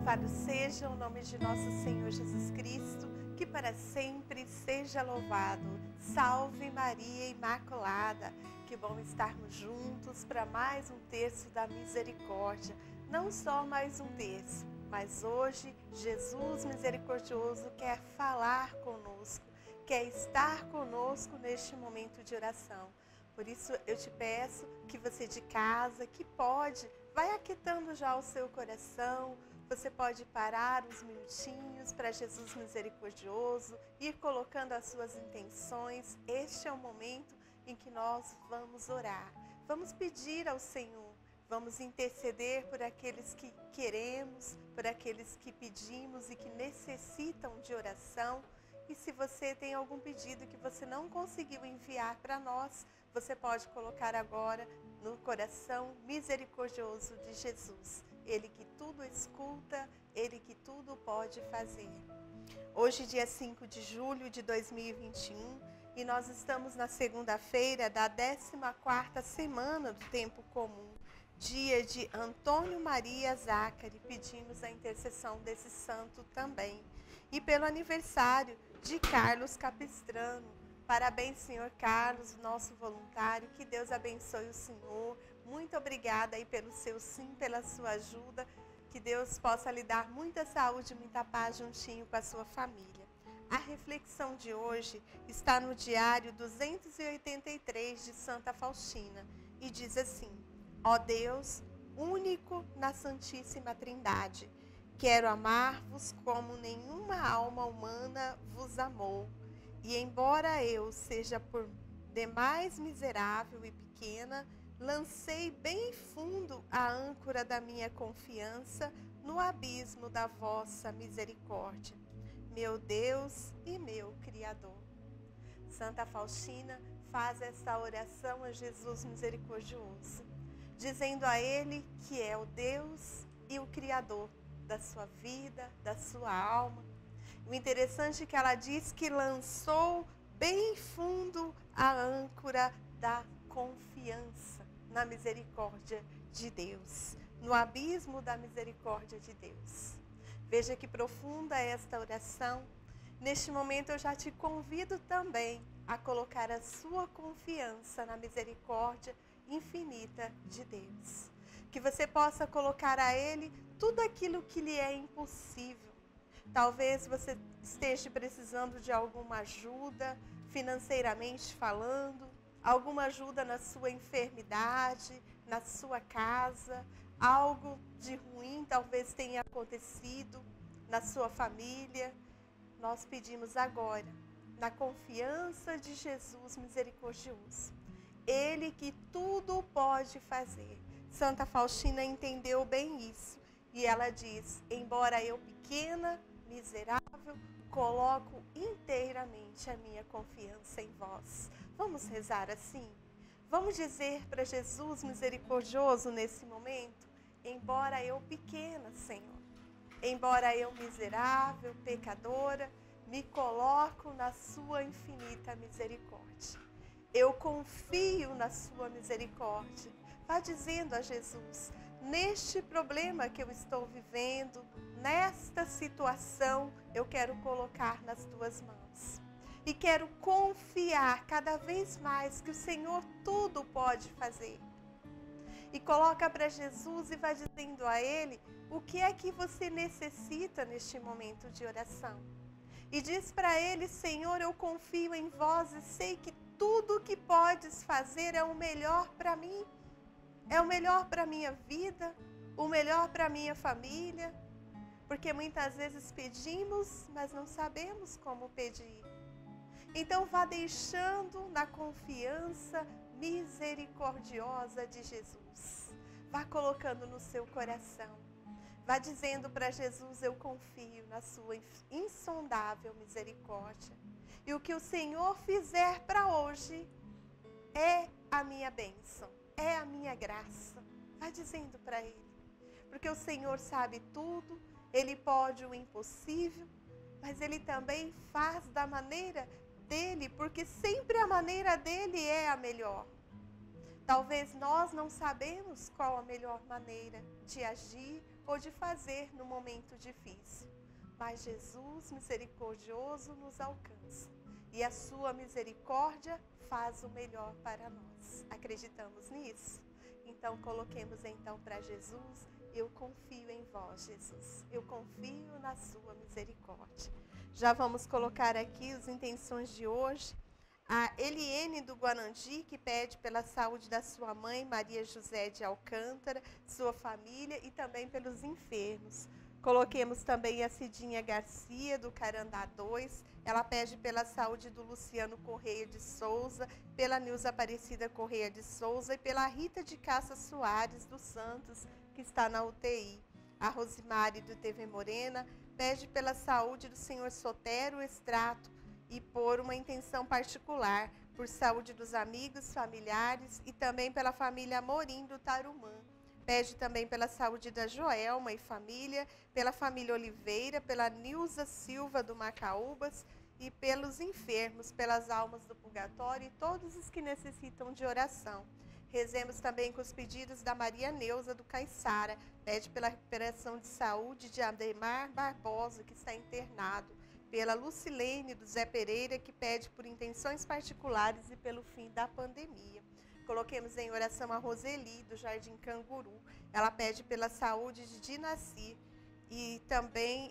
Louvado seja o nome de nosso Senhor Jesus Cristo, que para sempre seja louvado. Salve Maria Imaculada, que bom estarmos juntos para mais um terço da misericórdia. Não só mais um terço, mas hoje Jesus misericordioso quer falar conosco, quer estar conosco neste momento de oração. Por isso eu te peço que você de casa, que pode, vai aquietando já o seu coração. Você pode parar uns minutinhos para Jesus misericordioso, ir colocando as suas intenções. Este é o momento em que nós vamos orar. Vamos pedir ao Senhor, vamos interceder por aqueles que queremos, por aqueles que pedimos e que necessitam de oração. E se você tem algum pedido que você não conseguiu enviar para nós, você pode colocar agora no coração misericordioso de Jesus. Ele que tudo escuta, Ele que tudo pode fazer. Hoje, dia 5 de julho de 2021, e nós estamos na segunda-feira da 14ª semana do Tempo Comum, dia de Antônio Maria Zácari. Pedimos a intercessão desse santo também. E pelo aniversário de Carlos Capistrano. Parabéns, senhor Carlos, nosso voluntário. Que Deus abençoe o senhor. Muito obrigada aí pelo seu sim, pela sua ajuda. Que Deus possa lhe dar muita saúde e muita paz juntinho com a sua família. A reflexão de hoje está no diário 283 de Santa Faustina e diz assim: ó Deus, único na Santíssima Trindade, quero amar-vos como nenhuma alma humana vos amou. E embora eu seja por demais miserável e pequena, lancei bem fundo a âncora da minha confiança no abismo da vossa misericórdia, meu Deus e meu Criador. Santa Faustina faz esta oração a Jesus misericordioso, dizendo a Ele que é o Deus e o Criador da sua vida, da sua alma. O interessante é que ela diz que lançou bem fundo a âncora da confiança na misericórdia de Deus, no abismo da misericórdia de Deus. Veja que profunda é esta oração. Neste momento eu já te convido também a colocar a sua confiança na misericórdia infinita de Deus. Que você possa colocar a Ele tudo aquilo que lhe é impossível. Talvez você esteja precisando de alguma ajuda, financeiramente falando, alguma ajuda na sua enfermidade, na sua casa, algo de ruim talvez tenha acontecido na sua família. Nós pedimos agora, na confiança de Jesus misericordioso, Ele que tudo pode fazer. Santa Faustina entendeu bem isso e ela diz: embora eu pequena, miserável, coloco inteiramente a minha confiança em vós. Vamos rezar assim? Vamos dizer para Jesus misericordioso nesse momento: embora eu pequena, Senhor, embora eu miserável, pecadora, me coloco na sua infinita misericórdia. Eu confio na sua misericórdia. Vá dizendo a Jesus: neste problema que eu estou vivendo, nesta situação, eu quero colocar nas tuas mãos. E quero confiar cada vez mais que o Senhor tudo pode fazer. E coloca para Jesus e vai dizendo a Ele o que é que você necessita neste momento de oração. E diz para Ele: Senhor, eu confio em vós e sei que tudo o que podes fazer é o melhor para mim. É o melhor para a minha vida, o melhor para a minha família. Porque muitas vezes pedimos, mas não sabemos como pedir. Então vá deixando na confiança misericordiosa de Jesus. Vá colocando no seu coração. Vá dizendo para Jesus: eu confio na sua insondável misericórdia. E o que o Senhor fizer para hoje é a minha bênção, é a minha graça. Vá dizendo para Ele. Porque o Senhor sabe tudo, Ele pode o impossível, mas Ele também faz da maneira dEle, porque sempre a maneira dEle é a melhor. Talvez nós não sabemos qual a melhor maneira de agir ou de fazer no momento difícil. Mas Jesus misericordioso nos alcança e a sua misericórdia faz o melhor para nós. Acreditamos nisso? Então coloquemos então para Jesus: eu confio em vós, Jesus. Eu confio na sua misericórdia. Já vamos colocar aqui as intenções de hoje. A Eliene do Guanandi, que pede pela saúde da sua mãe, Maria José de Alcântara, sua família e também pelos enfermos. Coloquemos também a Cidinha Garcia, do Carandá 2. Ela pede pela saúde do Luciano Correia de Souza, pela Nilza Aparecida Correia de Souza e pela Rita de Cássia Soares dos Santos, que está na UTI. A Rosimari do TV Morena pede pela saúde do senhor Sotero Estrato e por uma intenção particular, por saúde dos amigos, familiares e também pela família Amorim do Tarumã. Pede também pela saúde da Joelma e família, pela família Oliveira, pela Nilza Silva do Macaúbas e pelos enfermos, pelas almas do purgatório e todos os que necessitam de oração. Rezemos também com os pedidos da Maria Neuza do Caiçara, pede pela recuperação de saúde de Ademar Barbosa, que está internado, pela Lucilene do Zé Pereira, que pede por intenções particulares e pelo fim da pandemia. Coloquemos em oração a Roseli, do Jardim Canguru. Ela pede pela saúde de Dinaci e também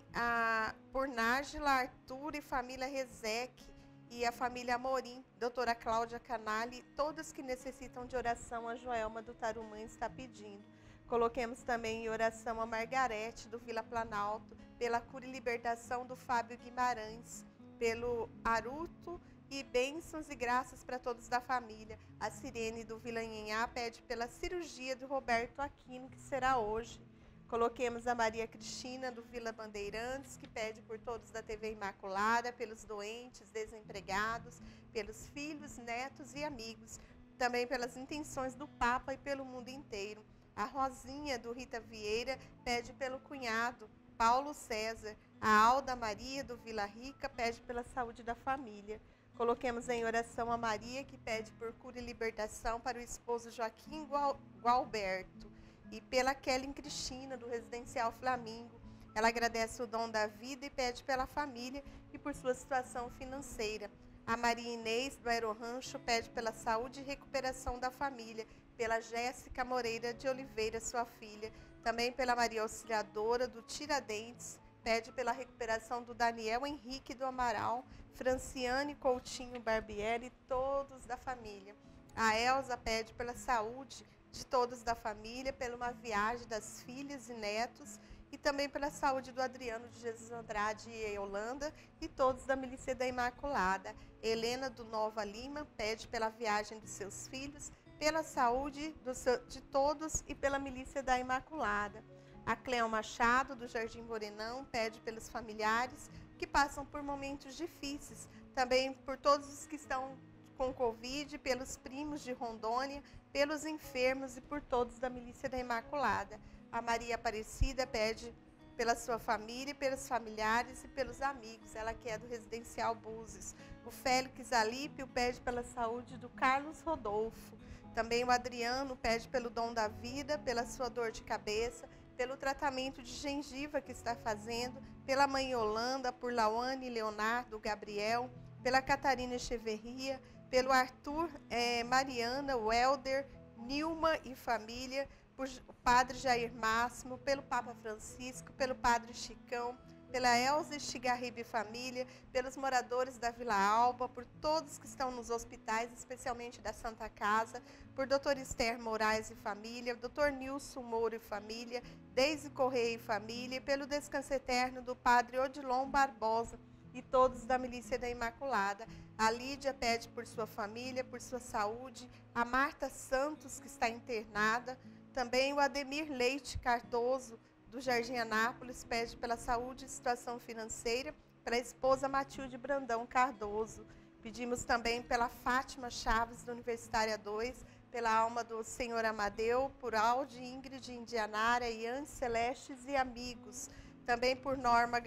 por Nájila, Arthur e família Rezeque e a família Amorim, doutora Cláudia Canali, todos que necessitam de oração, a Joelma do Tarumã está pedindo. Coloquemos também em oração a Margarete, do Vila Planalto, pela cura e libertação do Fábio Guimarães, pelo Aruto e bênçãos e graças para todos da família. A Sirene do Vila Nhenhá pede pela cirurgia do Roberto Aquino, que será hoje. Coloquemos a Maria Cristina do Vila Bandeirantes, que pede por todos da TV Imaculada, pelos doentes, desempregados, pelos filhos, netos e amigos, também pelas intenções do Papa e pelo mundo inteiro. A Rosinha do Rita Vieira pede pelo cunhado, Paulo César. A Alda Maria do Vila Rica pede pela saúde da família. Coloquemos em oração a Maria, que pede por cura e libertação para o esposo Joaquim Gualberto. E pela Kelly Cristina, do Residencial Flamingo. Ela agradece o dom da vida e pede pela família e por sua situação financeira. A Maria Inês, do Aerorancho, pede pela saúde e recuperação da família. Pela Jéssica Moreira de Oliveira, sua filha. Também pela Maria Auxiliadora, do Tiradentes. Pede pela recuperação do Daniel Henrique do Amaral, Franciane Coutinho Barbieri e todos da família. A Elza pede pela saúde de todos da família, pela uma viagem das filhas e netos e também pela saúde do Adriano de Jesus Andrade e Yolanda e todos da Milícia da Imaculada. Helena do Nova Lima pede pela viagem dos seus filhos, pela saúde de todos e pela Milícia da Imaculada. A Cleo Machado, do Jardim Morenão, pede pelos familiares que passam por momentos difíceis, também por todos os que estão com Covid, pelos primos de Rondônia, pelos enfermos e por todos da Milícia da Imaculada. A Maria Aparecida pede pela sua família, pelos familiares e pelos amigos, ela que é do Residencial Búzios. O Félix Alípio pede pela saúde do Carlos Rodolfo. Também o Adriano pede pelo dom da vida, pela sua dor de cabeça, pelo tratamento de gengiva que está fazendo, pela mãe Yolanda, por Lauane, Leonardo, Gabriel, pela Catarina Echeverria, pelo Arthur, Mariana, Welder, Nilma e família, por o Padre Jair Máximo, pelo Papa Francisco, pelo Padre Chicão, pela Elza Estigarribe e família, pelos moradores da Vila Alba, por todos que estão nos hospitais, especialmente da Santa Casa, por Dr. Esther Moraes e família, Dr. Nilson Moura e família, Deise Correia e família, e pelo descanso eterno do Padre Odilon Barbosa e todos da Milícia da Imaculada. A Lídia pede por sua família, por sua saúde, a Marta Santos, que está internada, também o Ademir Leite Cardoso, do Jardim Anápolis, pede pela saúde e situação financeira, para a esposa Matilde Brandão Cardoso. Pedimos também pela Fátima Chaves, da Universitária 2, pela alma do Senhor Amadeu, por Aldi, Ingrid Indianara, Ian Celestes e amigos. Também por Norma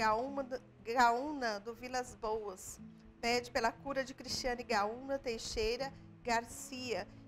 Gaúna, do Vilas Boas. Pede pela cura de Cristiane Gaúna Teixeira Garcia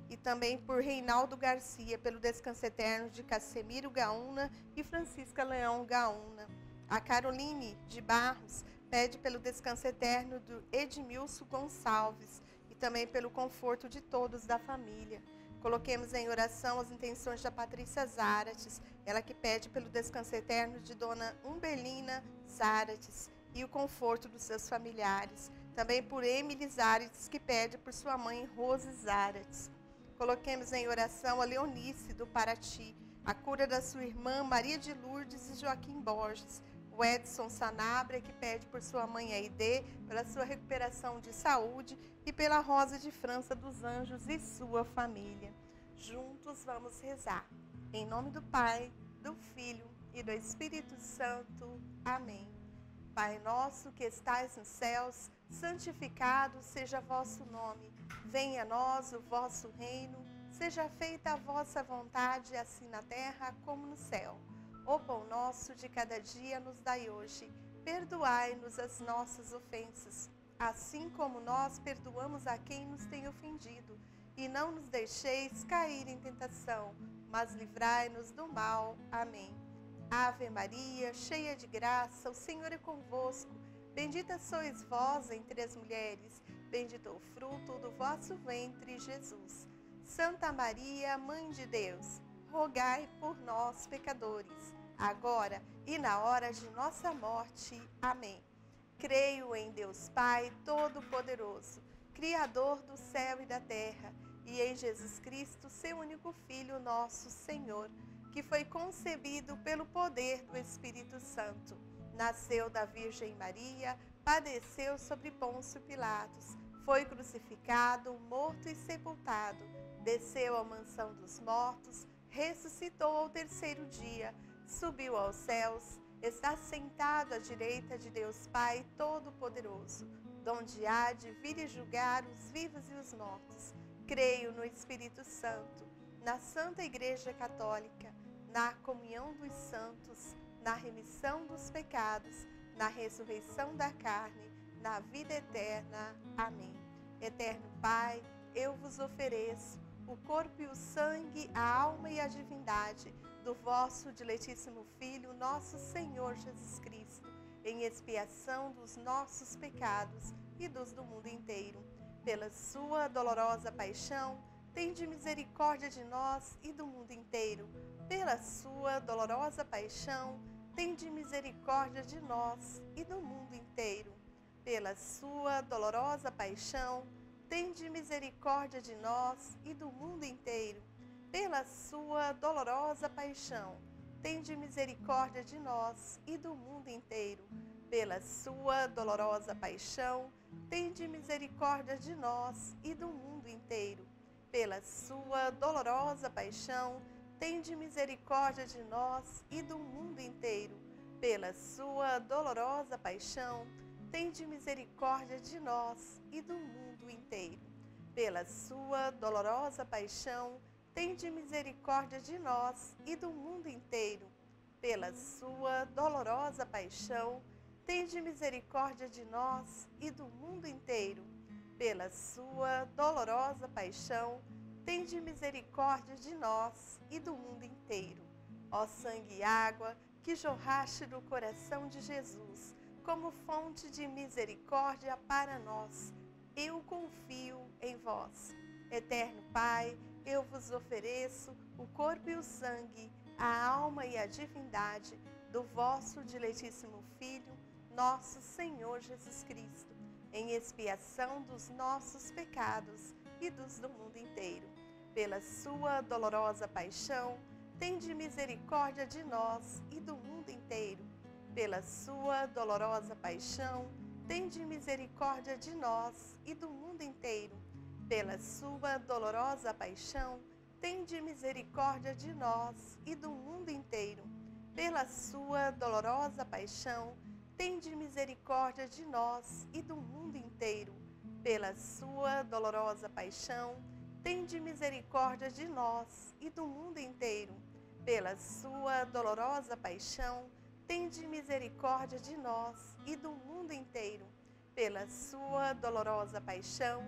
e também por Reinaldo Garcia, pelo descanso eterno de Cassemiro Gaúna e Francisca Leão Gaúna. A Caroline de Barros pede pelo descanso eterno do Edmilson Gonçalves e também pelo conforto de todos da família. Coloquemos em oração as intenções da Patrícia Zarates, ela que pede pelo descanso eterno de Dona Umbelina Zarates e o conforto dos seus familiares. Também por Emily Zarates, que pede por sua mãe Rose Zarates. Coloquemos em oração a Leonice do Paraty, a cura da sua irmã Maria de Lourdes e Joaquim Borges. O Edson Sanabria, que pede por sua mãe Aide, pela sua recuperação de saúde, e pela Rosa de França dos Anjos e sua família. Juntos vamos rezar. Em nome do Pai, do Filho e do Espírito Santo. Amém. Pai nosso que estais nos céus, santificado seja vosso nome. Venha a nós o vosso reino, seja feita a vossa vontade, assim na terra como no céu. O pão nosso de cada dia nos dai hoje. Perdoai-nos as nossas ofensas, assim como nós perdoamos a quem nos tem ofendido. E não nos deixeis cair em tentação, mas livrai-nos do mal. Amém. Ave Maria, cheia de graça, o Senhor é convosco. Bendita sois vós entre as mulheres, bendito o fruto do vosso ventre, Jesus. Santa Maria, Mãe de Deus, rogai por nós, pecadores, agora e na hora de nossa morte. Amém. Creio em Deus Pai Todo-Poderoso, Criador do céu e da terra, e em Jesus Cristo, seu único Filho, nosso Senhor, que foi concebido pelo poder do Espírito Santo. Nasceu da Virgem Maria, padeceu sobre Pôncio Pilatos, foi crucificado, morto e sepultado, desceu à mansão dos mortos, ressuscitou ao terceiro dia, subiu aos céus, está sentado à direita de Deus Pai Todo-Poderoso, donde há de vir e julgar os vivos e os mortos. Creio no Espírito Santo, na Santa Igreja Católica, na comunhão dos santos, na remissão dos pecados, na ressurreição da carne, na vida eterna. Amém. Eterno Pai, eu vos ofereço o corpo e o sangue, a alma e a divindade do vosso diletíssimo Filho, nosso Senhor Jesus Cristo, em expiação dos nossos pecados e dos do mundo inteiro. Pela sua dolorosa paixão, tende misericórdia de nós e do mundo inteiro. Pela sua dolorosa paixão, tende misericórdia de nós e do mundo inteiro. Pela sua dolorosa paixão, tende misericórdia de nós e do mundo inteiro. Pela sua dolorosa paixão, tende misericórdia de nós e do mundo inteiro. Pela sua dolorosa paixão, tende misericórdia de nós e do mundo inteiro. Pela sua dolorosa paixão, tende misericórdia de nós e do mundo inteiro. Pela sua dolorosa paixão, tende misericórdia de nós e do mundo inteiro. Pela sua dolorosa paixão, tende misericórdia de nós e do mundo inteiro. Pela sua dolorosa paixão, tende misericórdia de nós e do mundo inteiro. Pela sua dolorosa paixão, tende misericórdia de nós e do mundo inteiro. Ó sangue e água que jorraste do coração de Jesus, como fonte de misericórdia para nós, eu confio em vós. Eterno Pai, eu vos ofereço o corpo e o sangue, a alma e a divindade do vosso diletíssimo Filho, nosso Senhor Jesus Cristo, em expiação dos nossos pecados e dos do mundo inteiro. Pela sua dolorosa paixão, tende misericórdia de nós e do mundo inteiro. Pela sua dolorosa paixão, tende misericórdia de nós e do mundo inteiro. Pela sua dolorosa paixão, tende misericórdia de nós e do mundo inteiro. Pela sua dolorosa paixão, tende misericórdia de nós e do mundo inteiro. Pela sua dolorosa paixão, tende misericórdia de nós e do mundo inteiro. Pela sua dolorosa paixão, tende misericórdia de nós e do mundo inteiro. Pela sua dolorosa paixão,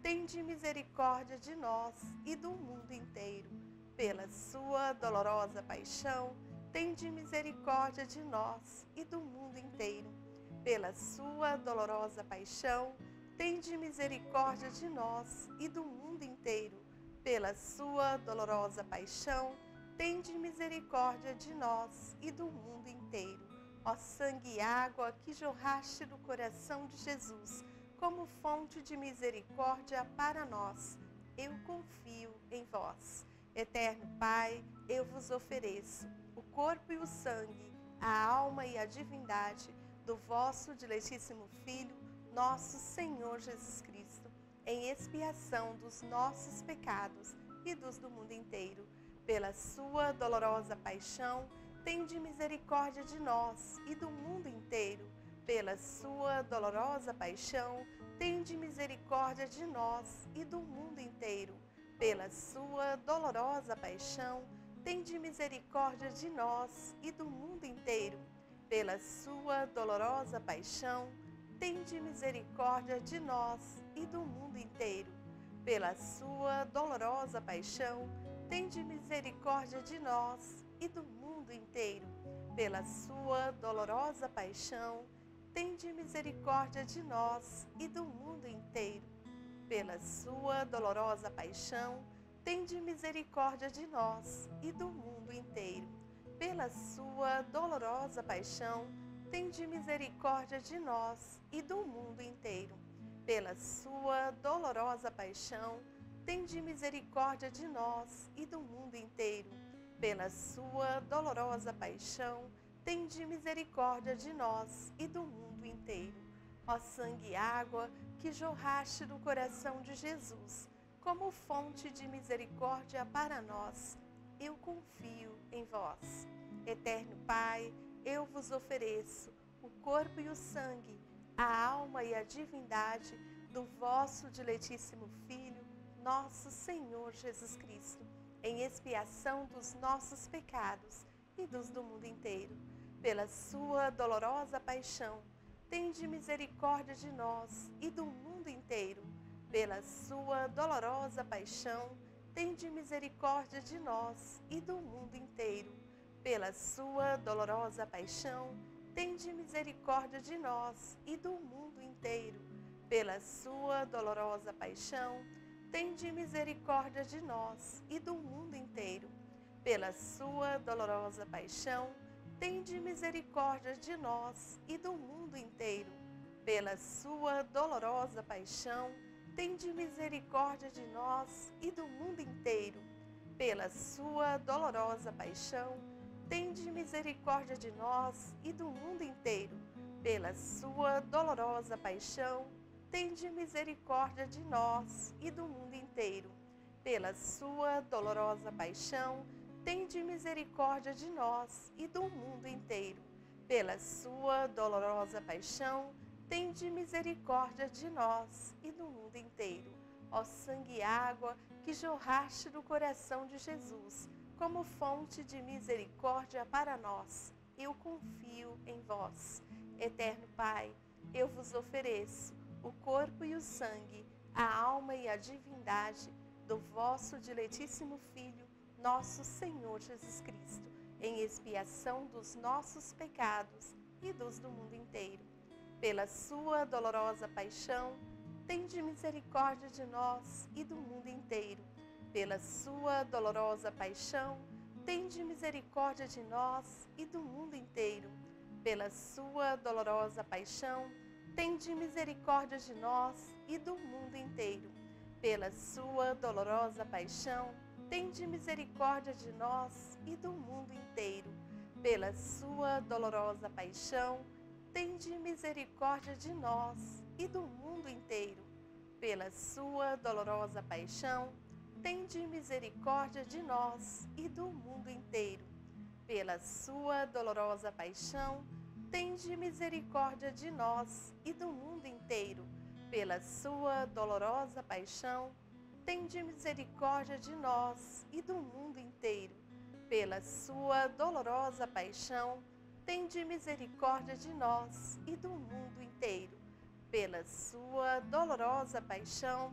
tende misericórdia de nós e do mundo inteiro. Pela sua dolorosa paixão, tende misericórdia de nós e do mundo inteiro. Pela sua dolorosa paixão, tende misericórdia de nós e do mundo inteiro. Pela sua dolorosa paixão, tende misericórdia de nós e do mundo inteiro. Ó sangue e água que jorraste do coração de Jesus, como fonte de misericórdia para nós, eu confio em vós. Eterno Pai, eu vos ofereço o corpo e o sangue, a alma e a divindade do vosso diletíssimo Filho, nosso Senhor Jesus Cristo, em expiação dos nossos pecados e dos do mundo inteiro. Pela sua dolorosa paixão, tende misericórdia de nós e do mundo inteiro. Pela sua dolorosa paixão, tende misericórdia de nós e do mundo inteiro. Pela sua dolorosa paixão, tende misericórdia de nós e do mundo inteiro. Pela sua dolorosa paixão, tende misericórdia de nós e do mundo inteiro. Pela sua dolorosa paixão, tende misericórdia de nós e do mundo inteiro. Pela sua dolorosa paixão, tende misericórdia de nós e do mundo inteiro. Pela sua dolorosa paixão, tende misericórdia de nós e do mundo inteiro. Pela sua dolorosa paixão, tende misericórdia de nós e do mundo inteiro. Pela sua dolorosa paixão, tende misericórdia de nós e do mundo inteiro. Pela sua dolorosa paixão, tende misericórdia de nós e do mundo inteiro. Ó sangue e água que jorraste do coração de Jesus, como fonte de misericórdia para nós, eu confio em vós. Eterno Pai, eu vos ofereço o corpo e o sangue, a alma e a divindade do vosso diletíssimo Filho, nosso Senhor Jesus Cristo, em expiação dos nossos pecados e dos do mundo inteiro. Pela sua dolorosa paixão, tende misericórdia de nós e do mundo inteiro. Pela sua dolorosa paixão, tende misericórdia de nós e do mundo inteiro. Pela sua dolorosa paixão, tende misericórdia de nós e do mundo inteiro. Pela sua dolorosa paixão, tende misericórdia de nós e do mundo inteiro. Pela sua dolorosa paixão, tende misericórdia de nós e do mundo inteiro. Pela sua dolorosa paixão, tende misericórdia de nós e do mundo inteiro. Pela sua dolorosa paixão, tende misericórdia de nós e do mundo inteiro. Pela sua dolorosa paixão, tende misericórdia de nós e do mundo inteiro. Pela sua dolorosa paixão, tende misericórdia de nós e do mundo inteiro. Pela sua dolorosa paixão, tende misericórdia de nós e do mundo inteiro. Ó sangue e água que jorraste do coração de Jesus, como fonte de misericórdia para nós, eu confio em vós. Eterno Pai, eu vos ofereço o corpo e o sangue, a alma e a divindade do vosso diletíssimo Filho, nosso Senhor Jesus Cristo, em expiação dos nossos pecados e dos do mundo inteiro. Pela sua dolorosa paixão, tende misericórdia de nós e do mundo inteiro. Pela sua dolorosa paixão, tende misericórdia de nós e do mundo inteiro. Pela sua dolorosa paixão, tende misericórdia de nós e do mundo inteiro. Pela sua dolorosa paixão, tende misericórdia de nós e do mundo inteiro. Pela sua dolorosa paixão, tende misericórdia de nós e do mundo inteiro. Pela sua dolorosa paixão, tende misericórdia de nós e do mundo inteiro. Pela sua dolorosa paixão, tende misericórdia de nós e do mundo inteiro. Pela sua dolorosa paixão, tende misericórdia de nós e do mundo inteiro. Pela sua dolorosa paixão, tende misericórdia de nós e do mundo inteiro. Pela sua dolorosa paixão,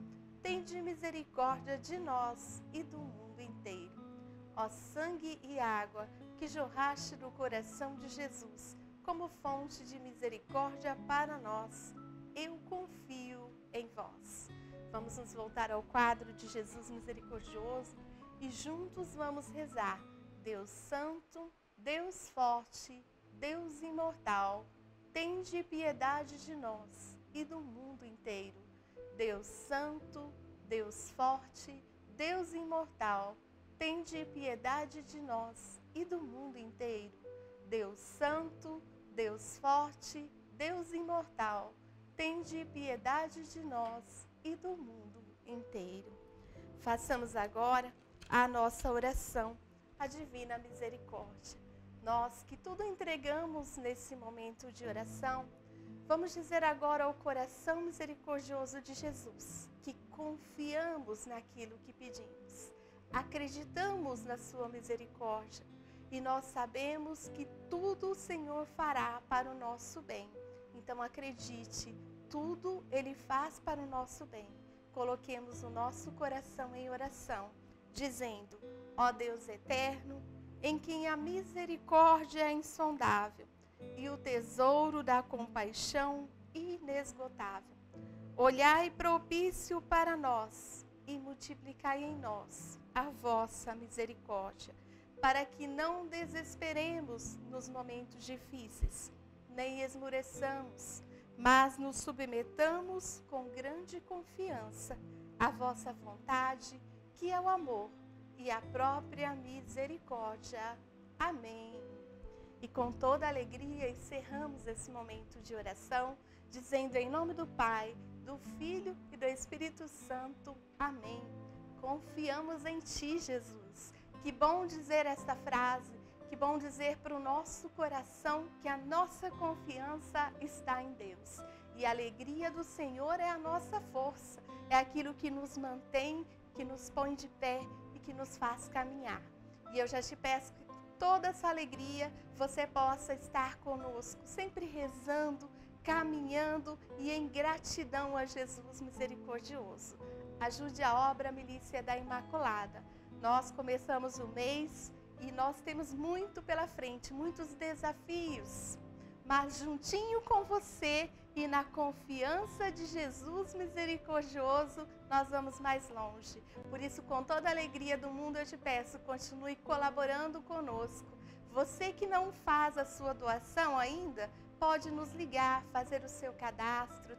tende misericórdia de nós e do mundo inteiro. Ó sangue e água que jorraste do coração de Jesus, como fonte de misericórdia para nós, eu confio em vós. Vamos nos voltar ao quadro de Jesus misericordioso e juntos vamos rezar. Deus Santo, Deus Forte, Deus Imortal, tende piedade de nós e do mundo inteiro. Deus Santo, Deus Forte, Deus Imortal, tende piedade de nós e do mundo inteiro. Deus Santo, Deus Forte, Deus Imortal, tende piedade de nós e do mundo inteiro. Façamos agora a nossa oração, a Divina Misericórdia. Nós que tudo entregamos nesse momento de oração, vamos dizer agora ao coração misericordioso de Jesus, que confiamos naquilo que pedimos, acreditamos na sua misericórdia e nós sabemos que tudo o Senhor fará para o nosso bem. Então acredite, tudo Ele faz para o nosso bem. Coloquemos o nosso coração em oração, dizendo: ó Deus eterno, em quem a misericórdia é insondável e o tesouro da compaixão inesgotável, olhai propício para nós e multiplicai em nós a vossa misericórdia, para que não desesperemos nos momentos difíceis, nem esmoreçamos, mas nos submetamos com grande confiança à vossa vontade, que é o amor e a própria misericórdia. Amém. E com toda alegria encerramos esse momento de oração, dizendo em nome do Pai, do Filho e do Espírito Santo. Amém. Confiamos em Ti, Jesus. Que bom dizer esta frase, que bom dizer para o nosso coração que a nossa confiança está em Deus. E a alegria do Senhor é a nossa força, é aquilo que nos mantém, que nos põe de pé e que nos faz caminhar. E eu já te peço que toda essa alegria você possa estar conosco, sempre rezando, caminhando e em gratidão a Jesus misericordioso. Ajude a obra Milícia da Imaculada. Nós começamos o mês e nós temos muito pela frente, muitos desafios. Mas juntinho com você e na confiança de Jesus misericordioso, nós vamos mais longe. Por isso, com toda a alegria do mundo, eu te peço, continue colaborando conosco. Você que não faz a sua doação ainda, pode nos ligar, fazer o seu cadastro,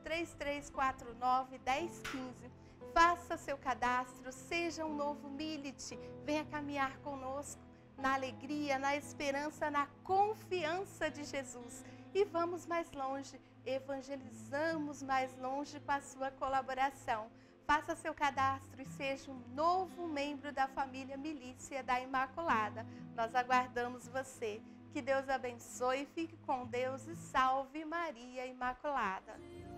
3349-1015. Faça seu cadastro, seja um novo Milite, venha caminhar conosco na alegria, na esperança, na confiança de Jesus. E vamos mais longe, evangelizamos mais longe com a sua colaboração. Faça seu cadastro e seja um novo membro da família Milícia da Imaculada. Nós aguardamos você. Que Deus abençoe, fique com Deus e salve Maria Imaculada.